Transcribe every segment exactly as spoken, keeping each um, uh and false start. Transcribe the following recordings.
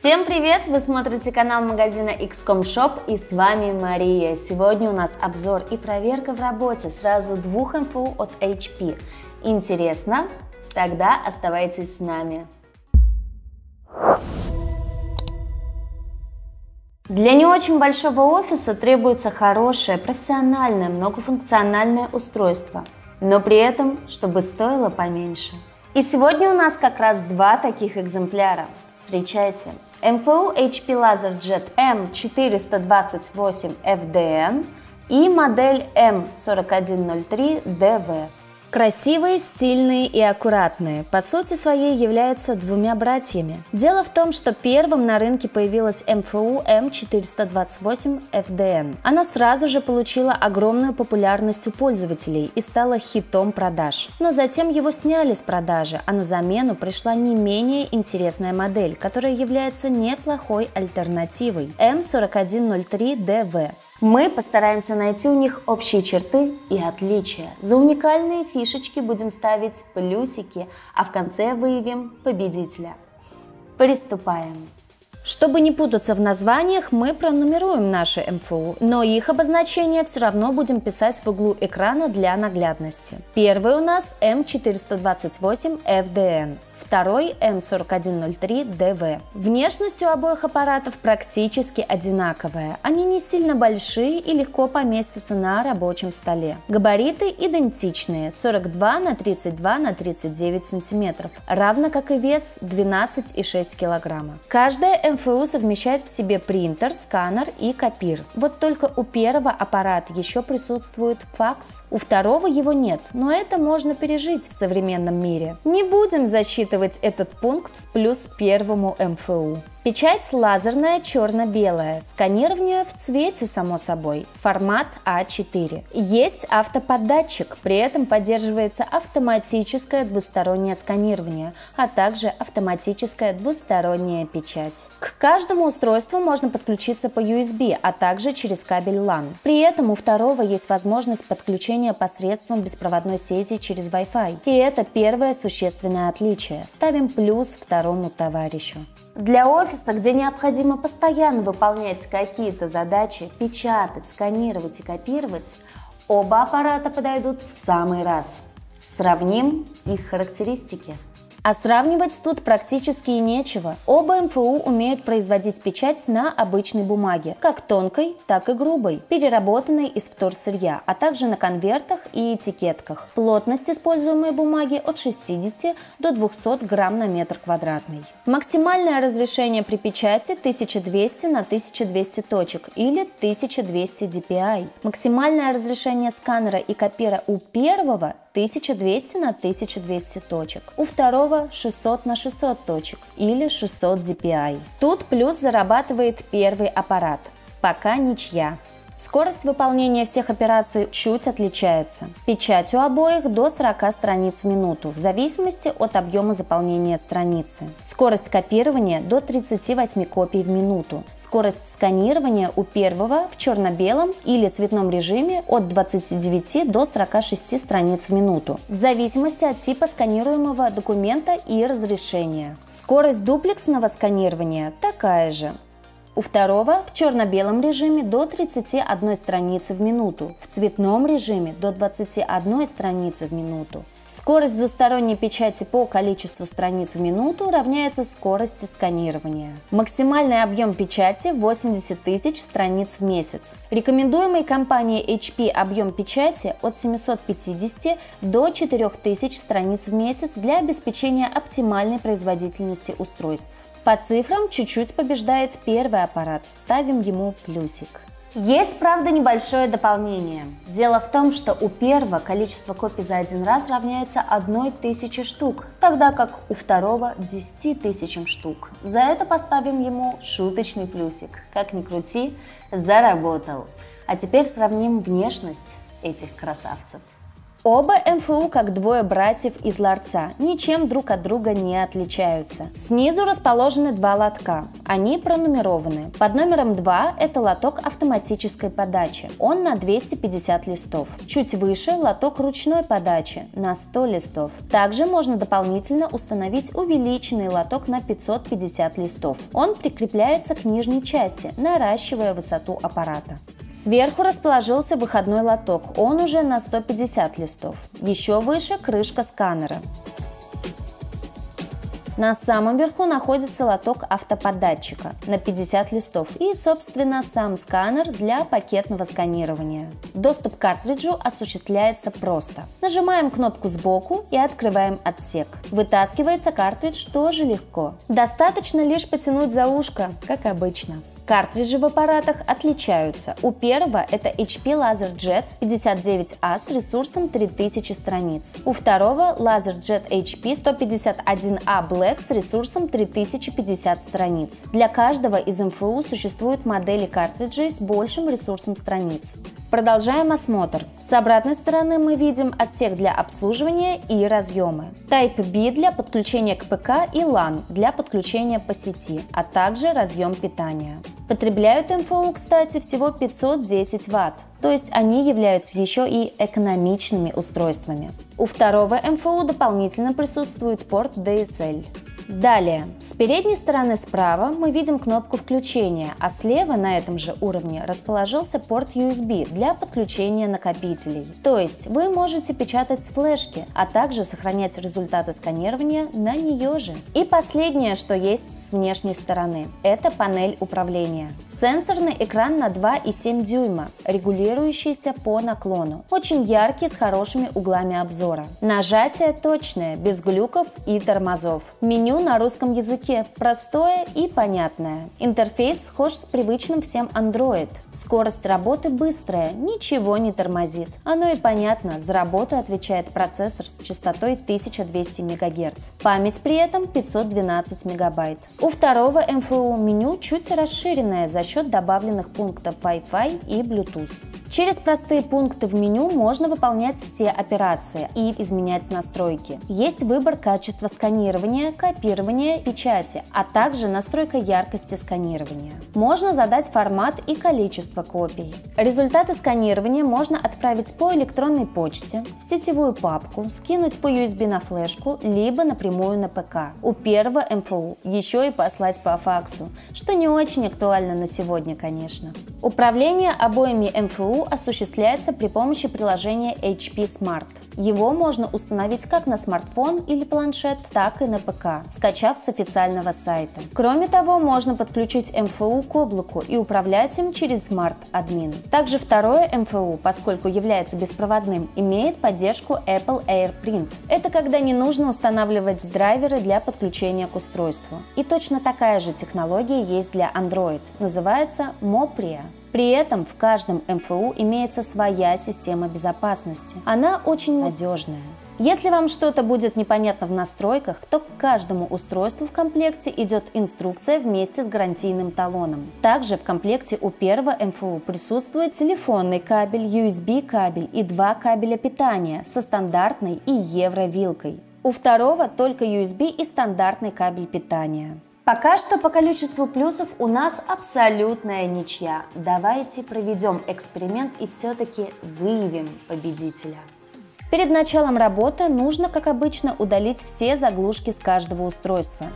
Всем привет! Вы смотрите канал магазина икс ком шоп и с вами Мария. Сегодня у нас обзор и проверка в работе сразу двух эм эф у от эйч пи. Интересно? Тогда оставайтесь с нами. Для не очень большого офиса требуется хорошее, профессиональное, многофункциональное устройство, но при этом, чтобы стоило поменьше. И сегодня у нас как раз два таких экземпляра. Встречайте! эм эф у эйч пи LaserJet эм четыреста двадцать восемь эф ди эн и модель эм сорок один ноль три дэ вэ. Красивые, стильные и аккуратные, по сути своей являются двумя братьями. Дело в том, что первым на рынке появилась эм эф у эм четыреста двадцать восемь эф ди эн. Она сразу же получила огромную популярность у пользователей и стала хитом продаж. Но затем его сняли с продажи, а на замену пришла не менее интересная модель, которая является неплохой альтернативой – эм сорок один ноль три дэ вэ. Мы постараемся найти у них общие черты и отличия. За уникальные фишечки будем ставить плюсики, а в конце выявим победителя. Приступаем. Чтобы не путаться в названиях, мы пронумеруем наши эм эф у, но их обозначение все равно будем писать в углу экрана для наглядности. Первый у нас эм четыреста двадцать восемь эф ди эн. Второй эм сорок один ноль три дэ вэ. Внешность у обоих аппаратов практически одинаковая. Они не сильно большие и легко поместятся на рабочем столе. Габариты идентичные – сорок два на тридцать два на тридцать девять сантиметров, равно как и вес двенадцать и шесть килограмма. Каждая эм эф у совмещает в себе принтер, сканер и копир. Вот только у первого аппарата еще присутствует факс, у второго его нет, но это можно пережить в современном мире. Не будем засчитывать этот пункт в плюс первому эм эф у. Печать лазерная черно-белая, сканирование в цвете само собой, формат а четыре. Есть автоподдатчик, при этом поддерживается автоматическое двустороннее сканирование, а также автоматическая двусторонняя печать. К каждому устройству можно подключиться по ю эс би, а также через кабель лан. При этом у второго есть возможность подключения посредством беспроводной сети через Wi-Fi. И это первое существенное отличие. Ставим плюс второму товарищу. Для офиса, где необходимо постоянно выполнять какие-то задачи, печатать, сканировать и копировать, оба аппарата подойдут в самый раз. Сравним их характеристики. А сравнивать тут практически и нечего. Оба эм эф у умеют производить печать на обычной бумаге, как тонкой, так и грубой, переработанной из вторсырья, а также на конвертах и этикетках. Плотность используемой бумаги от шестидесяти до двухсот грамм на метр квадратный. Максимальное разрешение при печати тысяча двести на тысячу двести точек или тысяча двести ди пи ай. Максимальное разрешение сканера и копира у первого тысяча двести на тысячу двести точек, у второго шестьсот на шестьсот точек или шестьсот ди пи ай. Тут плюс зарабатывает первый аппарат. Пока ничья. Скорость выполнения всех операций чуть отличается. Печать у обоих до сорока страниц в минуту, в зависимости от объема заполнения страницы. Скорость копирования до тридцати восьми копий в минуту. Скорость сканирования у первого в черно-белом или цветном режиме от двадцати девяти до сорока шести страниц в минуту, в зависимости от типа сканируемого документа и разрешения. Скорость дуплексного сканирования такая же. У второго в черно-белом режиме до тридцати одной страницы в минуту, в цветном режиме до двадцати одной страницы в минуту. Скорость двусторонней печати по количеству страниц в минуту равняется скорости сканирования. Максимальный объем печати восемьдесят тысяч страниц в месяц. Рекомендуемый компанией эйч пи объем печати от семисот пятидесяти до четырёх тысяч страниц в месяц для обеспечения оптимальной производительности устройств. По цифрам чуть-чуть побеждает первый аппарат, ставим ему плюсик. Есть, правда, небольшое дополнение. Дело в том, что у первого количество копий за один раз равняется одной тысяче штук, тогда как у второго десяти тысячам штук. За это поставим ему шуточный плюсик. Как ни крути, заработал. А теперь сравним внешность этих красавцев. Оба эм эф у, как двое братьев из ларца, ничем друг от друга не отличаются. Снизу расположены два лотка. Они пронумерованы. Под номером два это лоток автоматической подачи. Он на двести пятьдесят листов. Чуть выше лоток ручной подачи на сто листов. Также можно дополнительно установить увеличенный лоток на пятьсот пятьдесят листов. Он прикрепляется к нижней части, наращивая высоту аппарата. Сверху расположился выходной лоток, он уже на сто пятьдесят листов. Еще выше крышка сканера. На самом верху находится лоток автоподатчика на пятьдесят листов и, собственно, сам сканер для пакетного сканирования. Доступ к картриджу осуществляется просто. Нажимаем кнопку сбоку и открываем отсек. Вытаскивается картридж тоже легко. Достаточно лишь потянуть за ушко, как обычно. Картриджи в аппаратах отличаются. У первого это эйч пи LaserJet пятьдесят девять а с ресурсом три тысячи страниц. У второго LaserJet эйч пи сто пятьдесят один а Black с ресурсом три тысячи пятьдесят страниц. Для каждого из эм эф у существуют модели картриджей с большим ресурсом страниц. Продолжаем осмотр. С обратной стороны мы видим отсек для обслуживания и разъемы. Type-B для подключения к ПК и лан для подключения по сети, а также разъем питания. Потребляют эм эф у, кстати, всего пятьсот десять ватт, то есть они являются еще и экономичными устройствами. У второго эм эф у дополнительно присутствует порт ди эс эл. Далее, с передней стороны справа мы видим кнопку включения, а слева на этом же уровне расположился порт ю эс би для подключения накопителей. То есть вы можете печатать с флешки, а также сохранять результаты сканирования на нее же. И последнее, что есть с внешней стороны, это панель управления. Сенсорный экран на два и семь дюйма, регулирующийся по наклону. Очень яркий, с хорошими углами обзора. Нажатие точное, без глюков и тормозов. Меню на русском языке, простое и понятное. Интерфейс схож с привычным всем Android. Скорость работы быстрая, ничего не тормозит. Оно и понятно, за работу отвечает процессор с частотой тысяча двести мегагерц. Память при этом пятьсот двенадцать мегабайт. У второго эм эф у меню чуть расширенное за счет добавленных пунктов Wi-Fi и Bluetooth. Через простые пункты в меню можно выполнять все операции и изменять настройки. Есть выбор качества сканирования, копирования, печати, а также настройка яркости сканирования. Можно задать формат и количество копий. Результаты сканирования можно отправить по электронной почте, в сетевую папку, скинуть по ю эс би на флешку, либо напрямую на ПК. У первого эм эф у еще и послать по факсу, что не очень актуально на сегодня, конечно. Управление обоими эм эф у осуществляется при помощи приложения эйч пи Smart. Его можно установить как на смартфон или планшет, так и на ПК, скачав с официального сайта. Кроме того, можно подключить эм эф у к облаку и управлять им через Smart Admin. Также второе эм эф у, поскольку является беспроводным, имеет поддержку Apple AirPrint. Это когда не нужно устанавливать драйверы для подключения к устройству. И точно такая же технология есть для Android, называется Mopria. При этом в каждом эм эф у имеется своя система безопасности. Она очень надежная. Если вам что-то будет непонятно в настройках, то к каждому устройству в комплекте идет инструкция вместе с гарантийным талоном. Также в комплекте у первого эм эф у присутствует телефонный кабель, ю эс би кабель и два кабеля питания со стандартной и евровилкой. У второго только ю эс би и стандартный кабель питания. Пока что по количеству плюсов у нас абсолютная ничья. Давайте проведем эксперимент и все-таки выявим победителя. Перед началом работы нужно, как обычно, удалить все заглушки с каждого устройства.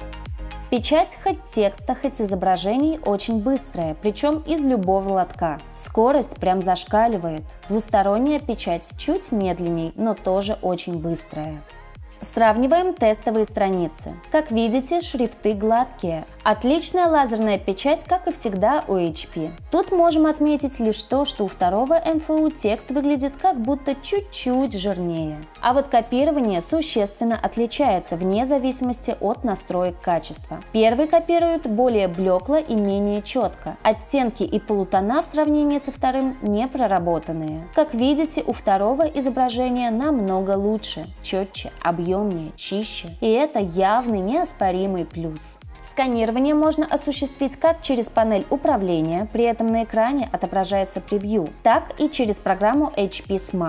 Печать хоть текста, хоть изображений очень быстрая, причем из любого лотка. Скорость прям зашкаливает. Двусторонняя печать чуть медленней, но тоже очень быстрая. Сравниваем тестовые страницы. Как видите, шрифты гладкие. Отличная лазерная печать, как и всегда у эйч пи. Тут можем отметить лишь то, что у второго эм эф у текст выглядит как будто чуть-чуть жирнее. А вот копирование существенно отличается вне зависимости от настроек качества. Первый копирует более блекло и менее четко. Оттенки и полутона в сравнении со вторым не проработанные. Как видите, у второго изображение намного лучше, четче, объемнее. Объемнее, чище. И это явный неоспоримый плюс. Сканирование можно осуществить как через панель управления, при этом на экране отображается превью, так и через программу эйч пи Smart.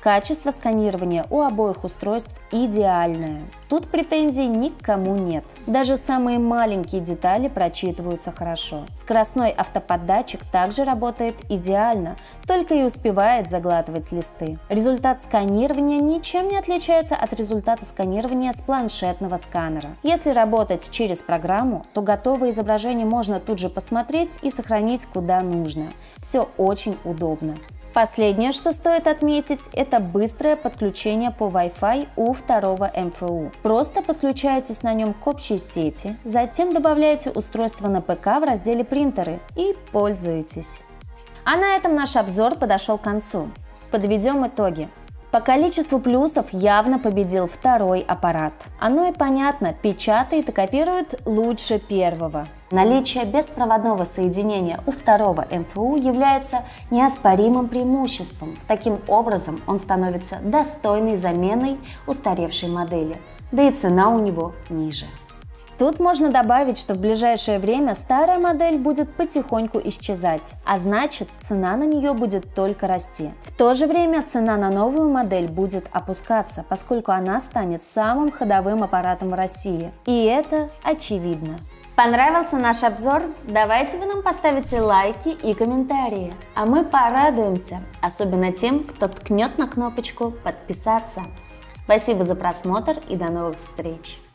Качество сканирования у обоих устройств идеальное. Тут претензий никому нет. Даже самые маленькие детали прочитываются хорошо. Скоростной автоподдатчик также работает идеально, только и успевает заглатывать листы. Результат сканирования ничем не отличается от результата сканирования с планшетного сканера. Если работать через программу, то готовое изображение можно тут же посмотреть и сохранить куда нужно. Все очень удобно. Последнее, что стоит отметить, это быстрое подключение по Wi-Fi у второго эм эф у. Просто подключаетесь на нем к общей сети, затем добавляете устройство на ПК в разделе «Принтеры» и пользуетесь. А на этом наш обзор подошел к концу. Подведем итоги. По количеству плюсов явно победил второй аппарат. Оно и понятно, печатает и копирует лучше первого. Наличие беспроводного соединения у второго эм эф у является неоспоримым преимуществом. Таким образом, он становится достойной заменой устаревшей модели, да и цена у него ниже. Тут можно добавить, что в ближайшее время старая модель будет потихоньку исчезать, а значит, цена на нее будет только расти. В то же время цена на новую модель будет опускаться, поскольку она станет самым ходовым аппаратом в России. И это очевидно. Понравился наш обзор? Давайте вы нам поставите лайки и комментарии, а мы порадуемся, особенно тем, кто ткнет на кнопочку «Подписаться». Спасибо за просмотр и до новых встреч!